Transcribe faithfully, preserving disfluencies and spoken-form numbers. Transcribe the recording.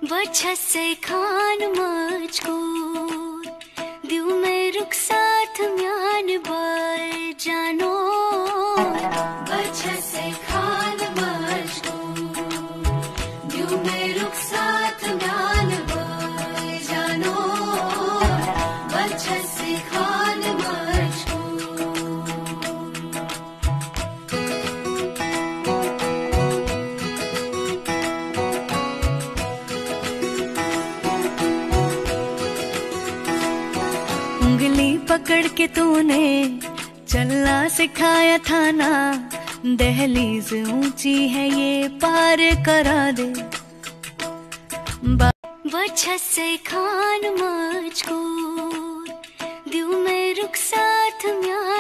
chasai khanmoj kour diu mein ruksat myan bar jano chasai khanmoj kour diu mein ruksat myan bar jano chasai khanmoj उंगली पकड़ के तूने चलना सिखाया था ना, दहलीज ऊंची है ये पार करा दे। chasai khanmoj kour diu mein ruksat myan